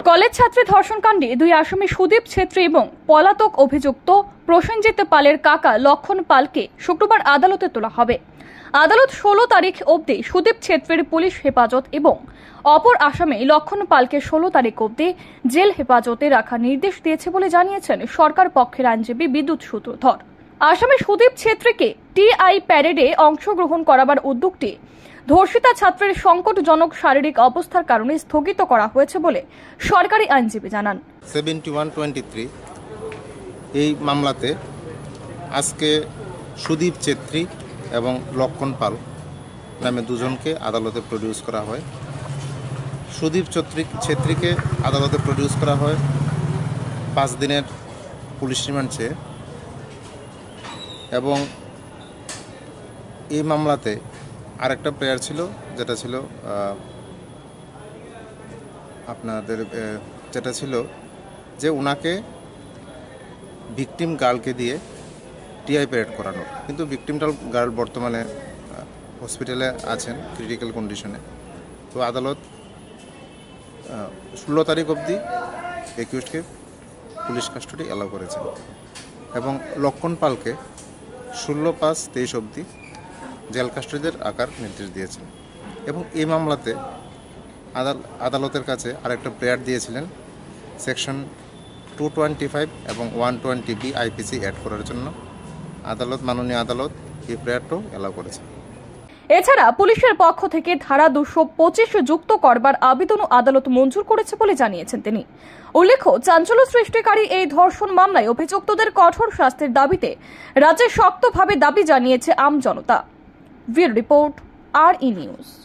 College ছাত্রী ধর্ষণকাণ্ডে দুই আসামি সুদীপ ছেত্রী এবং পলাতক অভিযুক্ত প্রসেনজিৎ পালের কাকা লক্ষণ পালকে শুক্রবার আদালতে তোলা হবে। আদালত 16 তারিখ অবধি সুদীপ ছেত্রীর পুলিশ হেফাজত এবং অপর আসামি লক্ষণ পালকে 16 তারিখ অবধি জেল হেফাজতে রাখার নির্দেশ দিয়েছে বলে জানিয়েছেন সরকার পক্ষের আইনজীবী বিদ্যুৎ সূত্রধর। আসামি সুদীপ ছেত্রীকে টিআই প্যারেডে অংশগ্রহণ করাবার উদ্যোগটি ধর্ষিতা ছাত্রের সংকটজনক শারীরিক অবস্থার কারণে স্থগিত করা হয়েছে বলে সরকারি আইনজীবী জানান। 7123 এই মামলাতে আজকে সুদীপ ছেত্রী এবং লক্ষণ পাল নামে দুজনকে আদালতে প্রডিউস করা হয়। সুদীপ ছেত্রীকে আদালতে প্রডিউস করা হয় 5 দিনের পুলিশ রিমান্ড চেয়ে, এবং এই মামলাতে আরেকটা প্রেয়ার ছিল, যেটা ছিল যে ওনাকে ভিকটিম গার্লকে দিয়ে টিআই প্যারেড করানো, কিন্তু ভিকটিম গার্ল বর্তমানে হসপিটালে আছেন ক্রিটিক্যাল কন্ডিশনে। তো আদালত 16 তারিখ অবধি একিউজকে পুলিশ কাস্টডি অ্যালাউ করেছেন এবং লক্ষণ পালকে 16/5/23 অবধি জেল কাস্টডিতে রাখার নির্দেশ দিয়েছেন। এবং এই মামলাতে আদালতের কাছে আরেকটা প্রেয়ার দিয়েছিলেন সেকশন 225 এবং 120B আইপিসি অ্যাড করার জন্য। মাননীয় আদালত এই প্রেয়ারটাও অ্যালাউ করেছে। এছাড়া পুলিশের পক্ষ থেকে ধারা 225 যুক্ত করবার আবেদনও আদালত মঞ্জুর করেছে বলে জানিয়েছেন তিনি। উল্লেখ্য, চাঞ্চল্য সৃষ্টিকারী এই ধর্ষণ মামলায় অভিযুক্তদের কঠোর শাস্তির দাবিতে রাজ্যে শক্তভাবে দাবি জানিয়েছে আম জনতা। Bureau report, RE news.